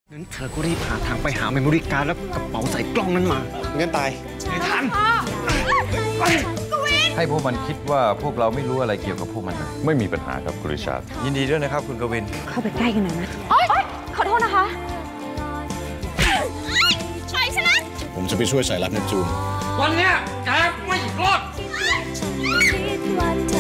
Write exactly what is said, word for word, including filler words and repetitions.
งั้นเธอก็รีบหาทางไปหาเมมโมรี่การ์ดแล้วกระเป๋าใส่กล้องนั้นมางั้นตายไม่ทันให้พวกมันคิดว่าพวกเราไม่รู้อะไรเกี่ยวกับพวกมันไม่มีปัญหาครับคุณริชาร์ดยินดีด้วยนะครับคุณกวินเข้าไปใกล้กันหน่อยนะโอ๊ยขอโทษนะคะปล่อยฉันนะผมจะไปช่วยสายลับเนปจูนวันเนี้ยแกไม่รอด